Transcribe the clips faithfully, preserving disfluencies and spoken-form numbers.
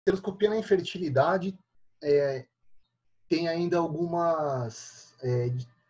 Esteroscopia na infertilidade é, tem ainda algumas... É,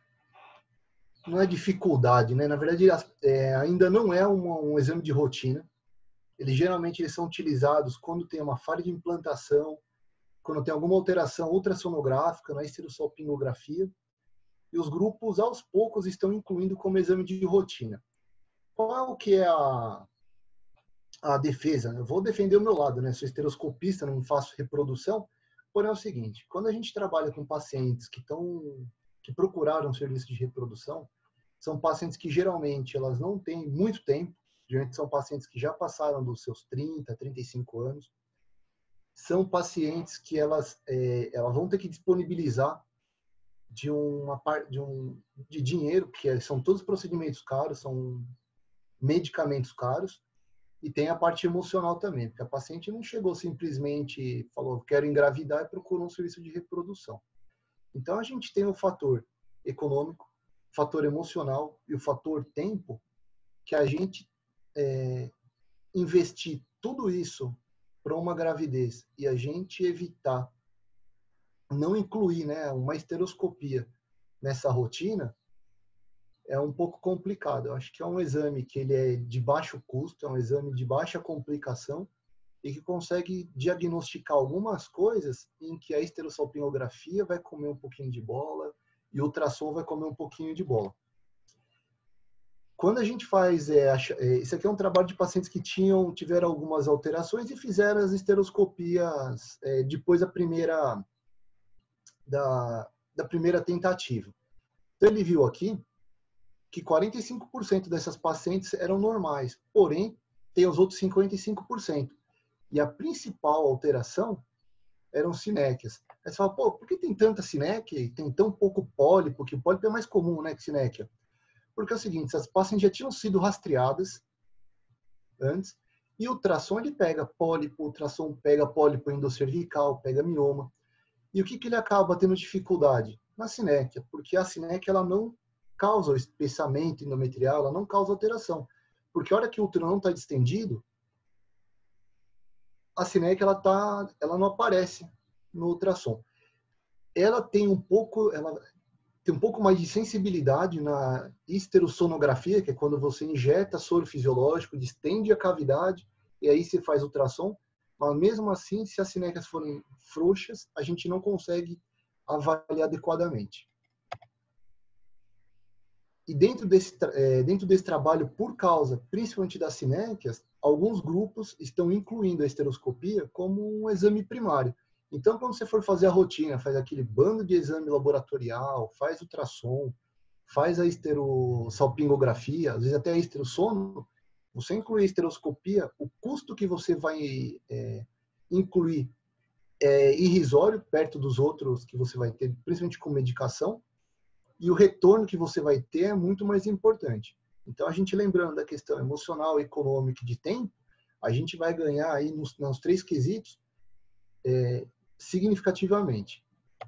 não é dificuldade, né? Na verdade, é, ainda não é uma, um exame de rotina. Eles geralmente eles são utilizados quando tem uma falha de implantação, quando tem alguma alteração ultrassonográfica na esterossalpingografia, e os grupos, aos poucos, estão incluindo como exame de rotina. Qual que é a, a defesa? Eu vou defender o meu lado, né? Sou esteroscopista, não faço reprodução, porém é o seguinte, quando a gente trabalha com pacientes que, estão, que procuraram serviço de reprodução, são pacientes que geralmente elas não têm muito tempo, geralmente são pacientes que já passaram dos seus trinta, trinta e cinco anos, são pacientes que elas, é, elas vão ter que disponibilizar de uma parte de um de dinheiro, porque são todos procedimentos caros, são medicamentos caros, e tem a parte emocional também, porque a paciente não chegou simplesmente falou quero engravidar e procurou um serviço de reprodução. Então a gente tem o fator econômico, o fator emocional e o fator tempo, que a gente é, investir tudo isso para uma gravidez e a gente evitar não incluir, né, uma esteroscopia nessa rotina, é um pouco complicado. Eu acho que é um exame que ele é de baixo custo, é um exame de baixa complicação e que consegue diagnosticar algumas coisas em que a esterossalpingografia vai comer um pouquinho de bola e o ultrassom vai comer um pouquinho de bola. Quando a gente faz, é, é, isso aqui é um trabalho de pacientes que tinham, tiveram algumas alterações e fizeram as esteroscopias é, depois da primeira, da, da primeira tentativa. Então ele viu aqui que quarenta e cinco por cento dessas pacientes eram normais, porém, tem os outros cinquenta e cinco por cento. E a principal alteração eram sinéquias. Aí você fala, pô, por que tem tanta sinéquia e tem tão pouco pólipo? Porque o pólipo é mais comum, né, que sinéquia. Porque é o seguinte, as pacientes já tinham sido rastreadas antes, e o ultrassom ele pega pólipo, o ultrassom pega pólipo endocervical, pega mioma. E o que, que ele acaba tendo dificuldade? Na sinéquia, porque a sinéquia ela não causa o espessamento endometrial, ela não causa alteração. Porque a hora que o útero não está distendido, a sinéquia ela, tá, ela não aparece no ultrassom. Ela tem um pouco, ela tem um pouco mais de sensibilidade na esterosonografia, que é quando você injeta soro fisiológico, distende a cavidade, e aí você faz ultrassom, mas mesmo assim, se as sinéquias forem frouxas, a gente não consegue avaliar adequadamente. E dentro desse, é, dentro desse trabalho, por causa, principalmente das sinéquias, alguns grupos estão incluindo a esteroscopia como um exame primário. Então, quando você for fazer a rotina, faz aquele bando de exame laboratorial, faz ultrassom, faz a esterossalpingografia, às vezes até a esterossono, você incluir a esteroscopia, o custo que você vai é, incluir é irrisório perto dos outros que você vai ter, principalmente com medicação, e o retorno que você vai ter é muito mais importante. Então, a gente lembrando da questão emocional, econômica e de tempo, a gente vai ganhar aí nos, nos três quesitos é, significativamente.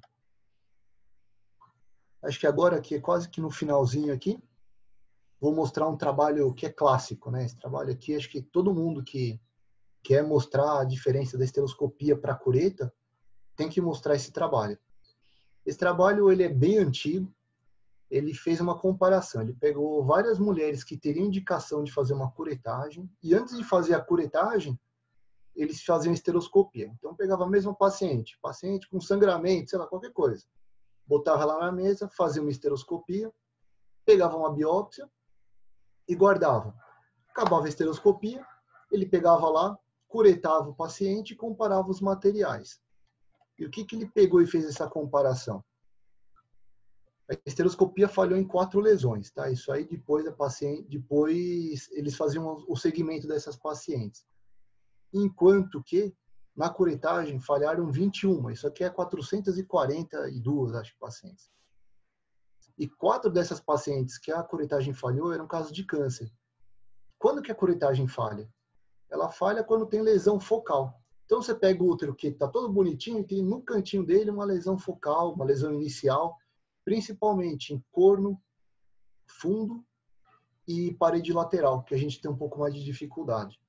Acho que agora, aqui, quase que no finalzinho aqui, vou mostrar um trabalho que é clássico, né? Esse trabalho aqui, acho que todo mundo que quer mostrar a diferença da esteroscopia para a cureta tem que mostrar esse trabalho. Esse trabalho ele é bem antigo, ele fez uma comparação. Ele pegou várias mulheres que teriam indicação de fazer uma curetagem e antes de fazer a curetagem, eles faziam esteroscopia. Então, pegava a mesma paciente, paciente com sangramento, sei lá, qualquer coisa. Botava lá na mesa, fazia uma esteroscopia, pegava uma biópsia e guardava. Acabava a esteroscopia, ele pegava lá, curetava o paciente e comparava os materiais. E o que, que ele pegou e fez essa comparação? A esteroscopia falhou em quatro lesões, tá? Isso aí depois da paciente, depois eles faziam o segmento dessas pacientes. Enquanto que na curetagem falharam vinte e uma, isso aqui é quatrocentas e quarenta e duas, acho, pacientes. E quatro dessas pacientes que a curetagem falhou eram casos de câncer. Quando que a curetagem falha? Ela falha quando tem lesão focal. Então você pega o útero que está todo bonitinho e tem no cantinho dele uma lesão focal, uma lesão inicial, principalmente em corno, fundo e parede lateral, que a gente tem um pouco mais de dificuldade.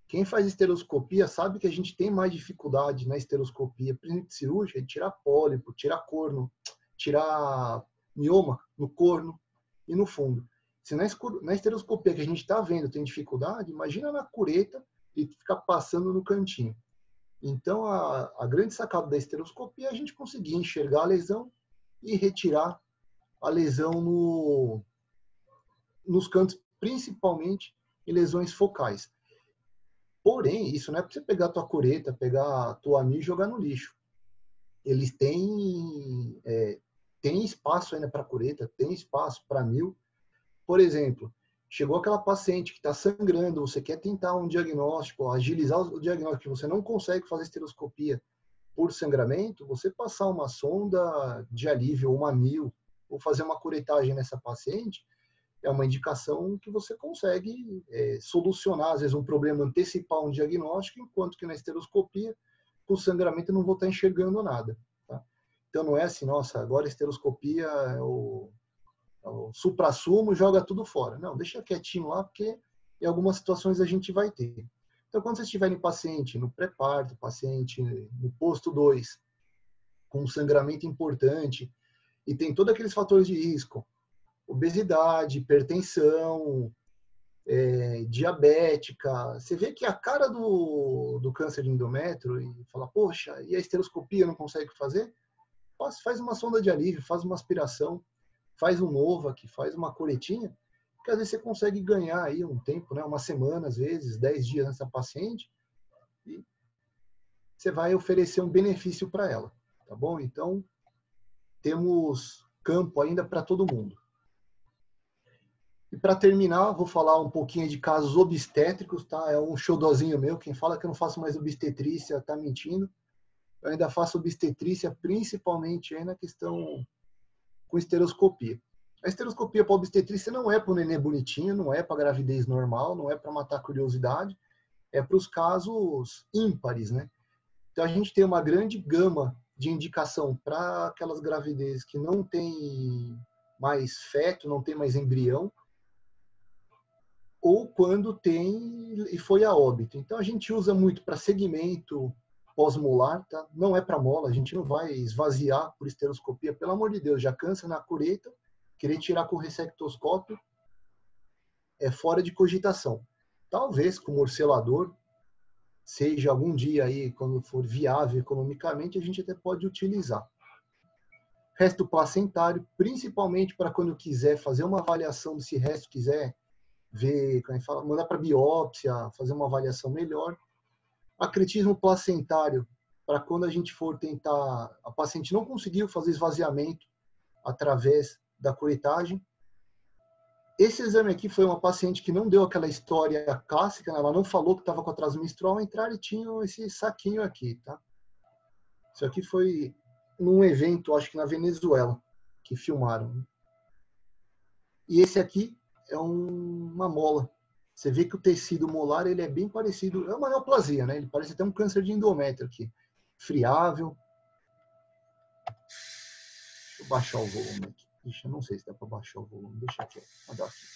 Quem faz esteroscopia sabe que a gente tem mais dificuldade na esteroscopia, principalmente cirúrgica, de tirar pólipo, tirar corno, tirar mioma no corno e no fundo. Se na, na esteroscopia que a gente está vendo tem dificuldade, imagina na cureta e ficar passando no cantinho. Então, a, a grande sacada da esteroscopia é a gente conseguir enxergar a lesão e retirar a lesão no, nos cantos, principalmente em lesões focais. Porém, isso não é para você pegar a tua cureta, pegar a tua anil e jogar no lixo. Eles têm, é, têm espaço ainda para cureta, tem espaço para anil. Por exemplo, chegou aquela paciente que está sangrando, você quer tentar um diagnóstico, agilizar o diagnóstico, que você não consegue fazer esteroscopia por sangramento, você passar uma sonda de alívio ou uma anil, ou fazer uma curetagem nessa paciente, é uma indicação que você consegue é, solucionar, às vezes, um problema, antecipar um diagnóstico, enquanto que na esteroscopia, com sangramento, eu não vou estar enxergando nada. Tá? Então, não é assim, nossa, agora a esteroscopia é o, é o supra-sumo, joga tudo fora. Não, deixa quietinho lá, porque em algumas situações a gente vai ter. Então, quando você estiver em paciente, no pré-parto, paciente no posto dois, com um sangramento importante, e tem todos aqueles fatores de risco, obesidade, hipertensão, é, diabética. Você vê que a cara do, do câncer de endométrio e fala, poxa, e a esteroscopia não consegue fazer? Faz, faz uma sonda de alívio, faz uma aspiração, faz um Nova, que faz uma coletinha, que às vezes você consegue ganhar aí um tempo, né, uma semana, às vezes, dez dias nessa paciente, e você vai oferecer um benefício para ela, tá bom? Então, temos campo ainda para todo mundo. E para terminar, vou falar um pouquinho de casos obstétricos, tá? É um xodózinho meu. Quem fala que eu não faço mais obstetrícia está mentindo. Eu ainda faço obstetrícia, principalmente aí na questão com esteroscopia. A esteroscopia para obstetrícia não é para o nenê bonitinho, não é para gravidez normal, não é para matar a curiosidade, é para os casos ímpares, né? Então a gente tem uma grande gama de indicação para aquelas gravidezes que não tem mais feto, não tem mais embrião, ou quando tem e foi a óbito. Então a gente usa muito para segmento pós-molar, tá? Não é para mola, a gente não vai esvaziar por esteroscopia, pelo amor de Deus, já cansa na cureta, querer tirar com ressectoscópio é fora de cogitação. Talvez com morcelador, seja algum dia aí, quando for viável economicamente, a gente até pode utilizar. Resto placentário, principalmente para quando quiser fazer uma avaliação desse resto, quiser ver, como é que fala, mandar para biópsia, fazer uma avaliação melhor. Acretismo placentário, para quando a gente for tentar, a paciente não conseguiu fazer esvaziamento através da curetagem. Esse exame aqui foi uma paciente que não deu aquela história clássica, ela não falou que estava com atraso menstrual, entrar e tinha esse saquinho aqui, tá? Isso aqui foi num evento, acho que na Venezuela, que filmaram. E esse aqui é um, uma mola. Você vê que o tecido molar ele é bem parecido, é uma neoplasia, né? Ele parece até um câncer de endométrio aqui. Friável. Deixa eu baixar o volume aqui. Ixi, eu não sei se dá para baixar o volume. Deixa aqui, ó. Vou dar aqui.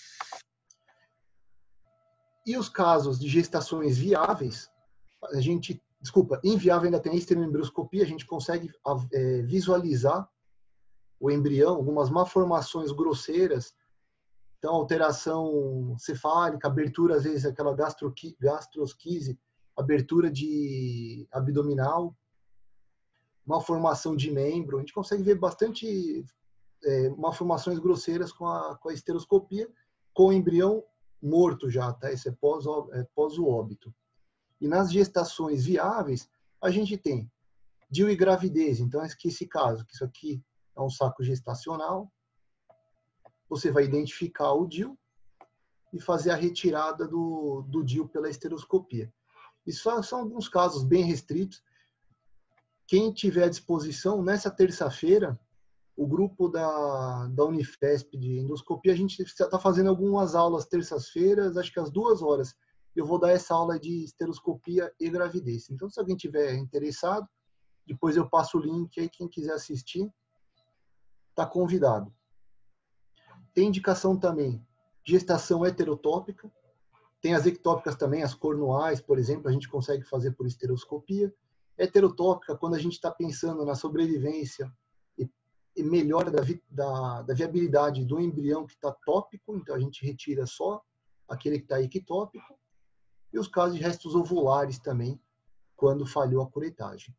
E os casos de gestações viáveis, a gente, desculpa, inviável ainda tem a estereoembrioscopia, a gente consegue é, visualizar o embrião, algumas malformações grosseiras. Então, alteração cefálica, abertura, às vezes, aquela gastrosquise, abertura de abdominal, malformação de membro. A gente consegue ver bastante é, malformações grosseiras com a, com a esteroscopia, com o embrião morto já, tá? Esse é pós, é, pós o óbito. E nas gestações viáveis, a gente tem D I U e gravidez. Então, esse caso, que isso aqui é um saco gestacional, você vai identificar o D I U e fazer a retirada do, do D I U pela esteroscopia. Isso são alguns casos bem restritos. Quem tiver à disposição, nessa terça-feira, o grupo da, da Unifesp de endoscopia, a gente está fazendo algumas aulas terças-feiras, acho que às duas horas. Eu vou dar essa aula de esteroscopia e gravidez. Então, se alguém tiver interessado, depois eu passo o link aí, quem quiser assistir, está convidado. Tem indicação também, gestação heterotópica. Tem as ectópicas também, as cornuais, por exemplo, a gente consegue fazer por esteroscopia. Heterotópica, quando a gente está pensando na sobrevivência e, e melhora da, vi, da, da viabilidade do embrião que está tópico, então a gente retira só aquele que está ectópico. E os casos de restos ovulares também, quando falhou a curetagem.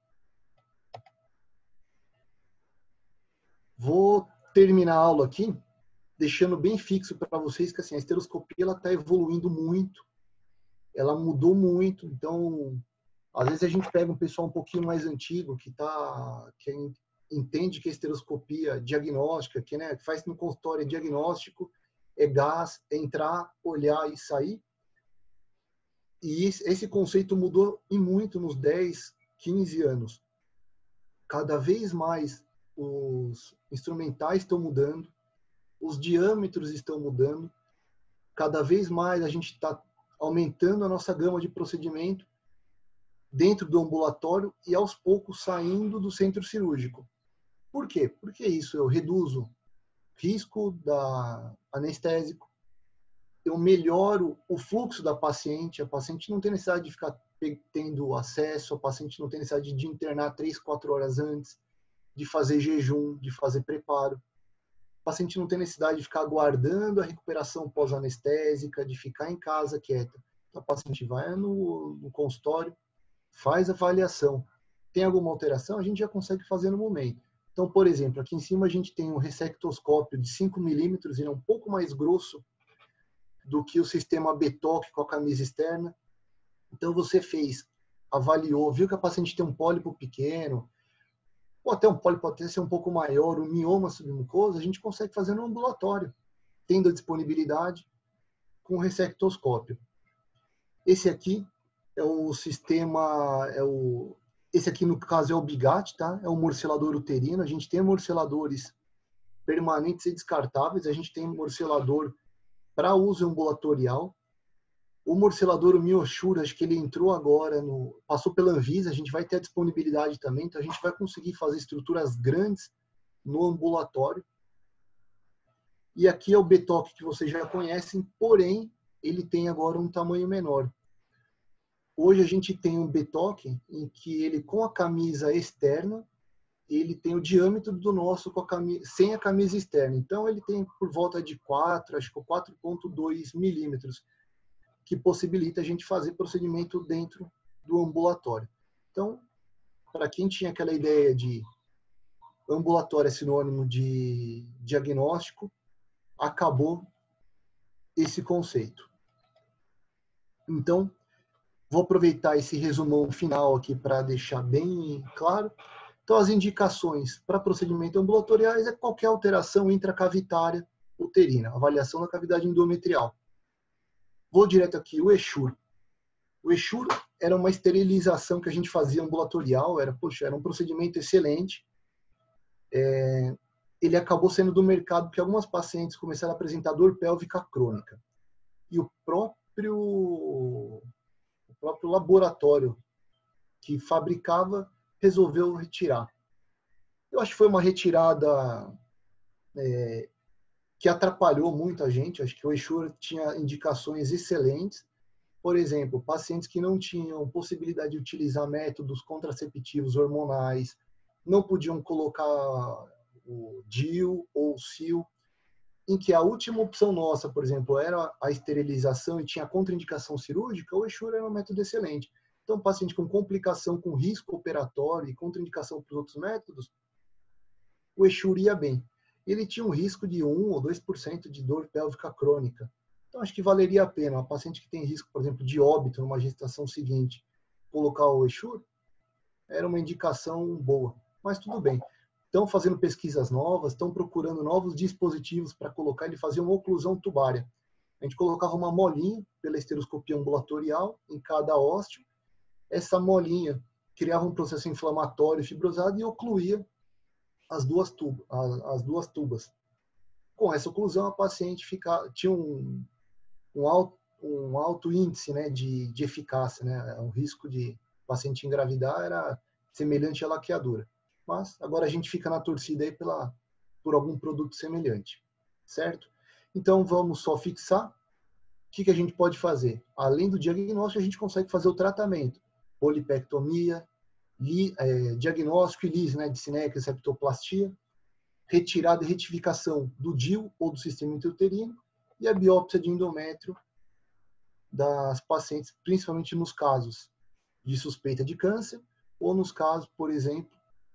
Vou terminar a aula aqui, deixando bem fixo para vocês que assim, a esteroscopia está evoluindo muito, ela mudou muito, então, às vezes a gente pega um pessoal um pouquinho mais antigo, que, tá, que entende que a esteroscopia diagnóstica, que, né, que faz no consultório é diagnóstico, é gás, é entrar, olhar e sair. E esse conceito mudou e muito nos dez, quinze anos. Cada vez mais os instrumentais estão mudando, os diâmetros estão mudando, cada vez mais a gente está aumentando a nossa gama de procedimento dentro do ambulatório e aos poucos saindo do centro cirúrgico. Por quê? Porque isso eu reduzo risco da anestésico, eu melhoro o fluxo da paciente, a paciente não tem necessidade de ficar tendo acesso, a paciente não tem necessidade de internar três, quatro horas antes, de fazer jejum, de fazer preparo. O paciente não tem necessidade de ficar aguardando a recuperação pós-anestésica, de ficar em casa quieta. Então, a paciente vai no, no consultório, faz a avaliação. Tem alguma alteração? A gente já consegue fazer no momento. Então, por exemplo, aqui em cima a gente tem um ressectoscópio de cinco milímetros, ele é um pouco mais grosso do que o sistema B T O C com a camisa externa. Então, você fez, avaliou, viu que a paciente tem um pólipo pequeno, ou até um pólipo pode até ser um pouco maior, um mioma submucoso, a gente consegue fazer no ambulatório, tendo a disponibilidade com o ressectoscópio. Esse aqui é o sistema, é o, esse aqui no caso é o Bigat, tá? É um morcelador uterino. A gente tem morceladores permanentes e descartáveis, a gente tem morcelador para uso ambulatorial. O morcelador, o MioSure, acho que ele entrou agora, no, passou pela Anvisa, a gente vai ter a disponibilidade também, então a gente vai conseguir fazer estruturas grandes no ambulatório. E aqui é o B T O C que vocês já conhecem, porém, ele tem agora um tamanho menor. Hoje a gente tem um B T O C em que ele, com a camisa externa, ele tem o diâmetro do nosso com a camisa, sem a camisa externa. Então, ele tem por volta de quatro, acho que quatro vírgula dois milímetros, que possibilita a gente fazer procedimento dentro do ambulatório. Então, para quem tinha aquela ideia de ambulatório é sinônimo de diagnóstico, acabou esse conceito. Então, vou aproveitar esse resumão final aqui para deixar bem claro. Então, as indicações para procedimentos ambulatoriais é qualquer alteração intracavitária uterina, avaliação da cavidade endometrial. Vou direto aqui, o Essure. O Essure era uma esterilização que a gente fazia ambulatorial, era, poxa, era um procedimento excelente. É, ele acabou sendo do mercado porque algumas pacientes começaram a apresentar dor pélvica crônica. E o próprio, o próprio laboratório que fabricava resolveu retirar. Eu acho que foi uma retirada é, que atrapalhou muito a gente. Acho que o Essure tinha indicações excelentes. Por exemplo, pacientes que não tinham possibilidade de utilizar métodos contraceptivos hormonais, não podiam colocar o D I U ou o S I U, em que a última opção nossa, por exemplo, era a esterilização e tinha contraindicação cirúrgica, o Essure era um método excelente. Então, paciente com complicação, com risco operatório e contraindicação para os outros métodos, o Essure ia bem. Ele tinha um risco de um ou dois por cento de dor pélvica crônica. Então, acho que valeria a pena. Uma paciente que tem risco, por exemplo, de óbito numa gestação seguinte, colocar o Essure, era uma indicação boa. Mas tudo bem. Estão fazendo pesquisas novas, estão procurando novos dispositivos para colocar. Ele fazia uma oclusão tubária. A gente colocava uma molinha pela esteroscopia ambulatorial em cada ósteo. Essa molinha criava um processo inflamatório fibrosado e ocluía as duas, tubas, as duas tubas. Com essa oclusão, a paciente fica, tinha um, um, alto, um alto índice, né, de, de eficácia. Né? O risco de paciente engravidar era semelhante à laqueadura. Mas agora a gente fica na torcida aí pela, por algum produto semelhante. Certo? Então, vamos só fixar que, que a gente pode fazer? Além do diagnóstico, a gente consegue fazer o tratamento. Polipectomia, li, é, diagnóstico e lise, né, de sinéquia, septoplastia, retirada e retificação do D I U ou do sistema intrauterino e a biópsia de endométrio das pacientes, principalmente nos casos de suspeita de câncer ou nos casos, por exemplo,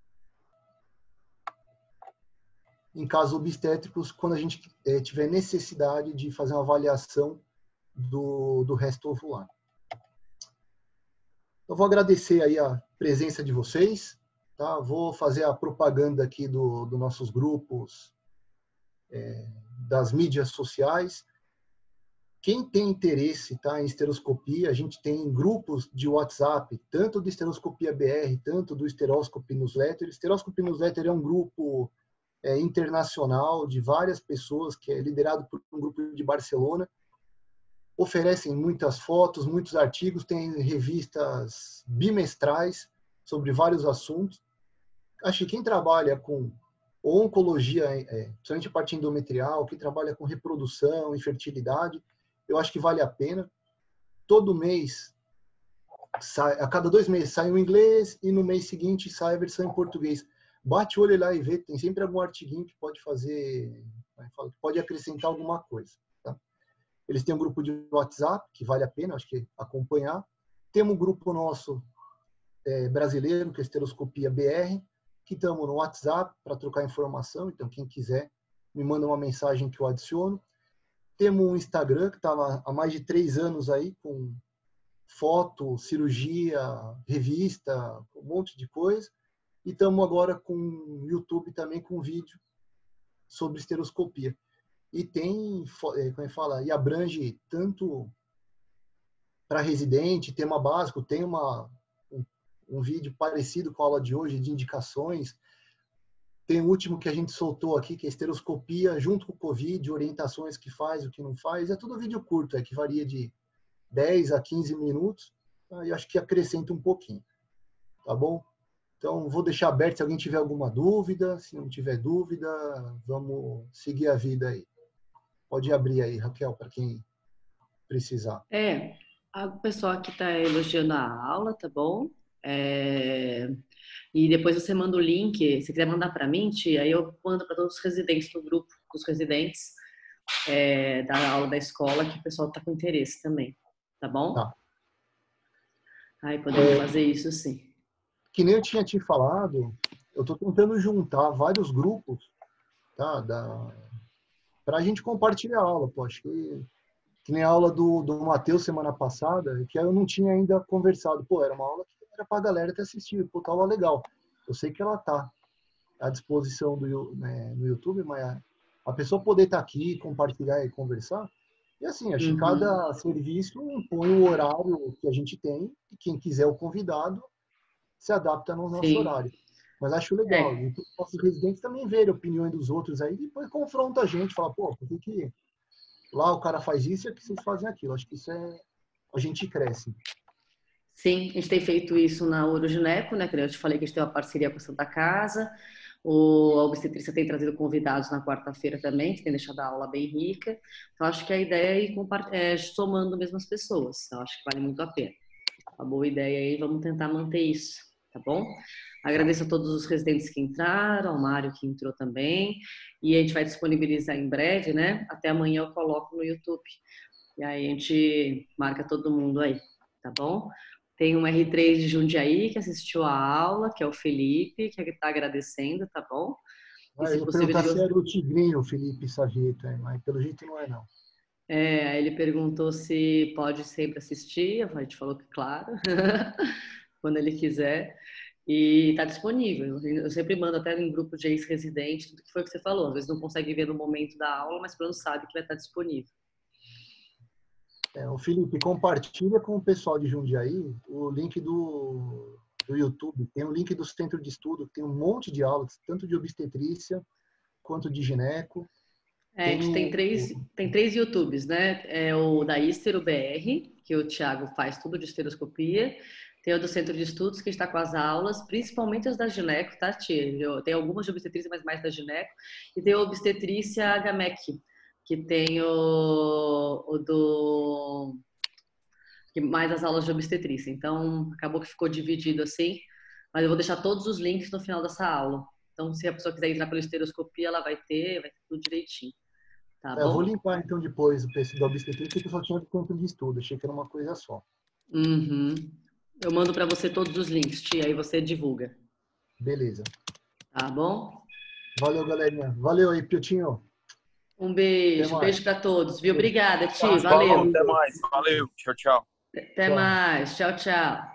em casos obstétricos, quando a gente é, tiver necessidade de fazer uma avaliação do, do resto ovular. Eu vou agradecer aí a presença de vocês, tá? Vou fazer a propaganda aqui dos do nossos grupos, é, das mídias sociais. Quem tem interesse, tá, em esteroscopia, a gente tem grupos de WhatsApp, tanto do Esteroscopia B R, tanto do Steroscopy Newsletter. Steroscopy Newsletter é um grupo é, internacional de várias pessoas, que é liderado por um grupo de Barcelona. Oferecem muitas fotos, muitos artigos, tem revistas bimestrais sobre vários assuntos. Acho que quem trabalha com oncologia, é, principalmente a parte endometrial, quem trabalha com reprodução, infertilidade, eu acho que vale a pena. Todo mês, sai, a cada dois meses sai um inglês e no mês seguinte sai a versão em português. Bate o olho lá e vê, tem sempre algum artiguinho que pode fazer, pode acrescentar alguma coisa. Tá? Eles têm um grupo de WhatsApp, que vale a pena, acho que acompanhar. Temos um grupo nosso é, brasileiro, que é Esteroscopia B R, que estamos no WhatsApp para trocar informação, então quem quiser me manda uma mensagem que eu adiciono. Temos um Instagram que está há mais de três anos aí, com foto, cirurgia, revista, um monte de coisa. E estamos agora com o YouTube também com vídeo sobre esteroscopia. E tem, como é que fala, e abrange tanto para residente, tema básico, tem uma, um, um vídeo parecido com a aula de hoje, de indicações. Tem o último que a gente soltou aqui, que é esteroscopia, junto com o Covid, orientações que faz, o que não faz. É tudo vídeo curto, é que varia de dez a quinze minutos. Tá? E acho que acrescenta um pouquinho. Tá bom? Então, vou deixar aberto se alguém tiver alguma dúvida. Se não tiver dúvida, vamos seguir a vida aí. Pode abrir aí, Raquel, para quem precisar. É, o pessoal aqui está elogiando a aula, tá bom? É... E depois você manda o link, se quiser mandar para mim, tia, aí eu mando para todos os residentes do grupo, dos residentes é, da aula da escola, que o pessoal está com interesse também, tá bom? Tá. Aí podemos É, fazer isso sim. Que nem eu tinha te falado, eu estou tentando juntar vários grupos, tá, da... para a gente compartilhar a aula. Pô, acho que, que nem a aula do, do Matheus semana passada, que eu não tinha ainda conversado. Pô, era uma aula que era para a galera ter assistido. Pô, tá aula legal. Eu sei que ela tá à disposição do, né, no YouTube, mas a, a pessoa poder estar tá aqui, compartilhar e conversar. E assim, acho que Uhum. cada serviço impõe o horário que a gente tem e quem quiser o convidado se adapta no nosso Sim. horário. Mas acho legal. É. E os nossos residentes também verem a opinião dos outros aí e depois confronta a gente. Fala, pô, por que, que lá o cara faz isso e aqui vocês fazem aquilo? Acho que isso é... A gente cresce. Sim, a gente tem feito isso na Urogineco, né? Que eu te falei que a gente tem uma parceria com a Santa Casa. O, a obstetrícia tem trazido convidados na quarta-feira também, que tem deixado a aula bem rica. Então, acho que a ideia é ir é, somando mesmo as pessoas. Eu acho que vale muito a pena. Uma boa ideia aí, vamos tentar manter isso, tá bom? Agradeço a todos os residentes que entraram, ao Mário que entrou também. E a gente vai disponibilizar em breve, né? Até amanhã eu coloco no YouTube. E aí a gente marca todo mundo aí, tá bom? Tem um R três de Jundiaí que assistiu a aula, que é o Felipe, que está agradecendo, tá bom? Ah, eu ia perguntar se era o Tigrinho, o Felipe Sargento, mas pelo jeito não é, não. É, ele perguntou se pode sempre assistir, a gente falou que claro, quando ele quiser. E está disponível. Eu sempre mando até em grupo de ex-residente, tudo que foi o que você falou. Às vezes não consegue ver no momento da aula, mas pelo menos sabe que vai estar disponível. É, o Felipe, compartilha com o pessoal de Jundiaí o link do, do YouTube. Tem o link do Centro de Estudo, tem um monte de aulas, tanto de obstetrícia quanto de gineco. É, a gente tem três, tem três YouTubes, né? É o da Istero B R, que o Thiago faz tudo de esteroscopia. Tem o do Centro de Estudos, que está com as aulas, principalmente as da gineco, tá, Tia? Tem algumas de obstetrícia, mas mais da gineco. E tem a obstetrícia H M E C, que tem o, o do... que mais as aulas de obstetrícia. Então, acabou que ficou dividido assim, mas eu vou deixar todos os links no final dessa aula. Então, se a pessoa quiser entrar pela histeroscopia, ela vai ter, vai ter tudo direitinho. Tá É, eu vou bom? limpar então depois o texto da obstetrícia, que eu só tinha de campo de estudo. Achei que era uma coisa só. Uhum. Eu mando para você todos os links, tia, aí você divulga. Beleza. Tá bom? Valeu, galerinha. Valeu aí, Piotinho. Um beijo, beijo para todos, viu? Obrigada, Ti, Falou, valeu. até mais. Valeu. Tchau, tchau. Até mais. Tchau, tchau.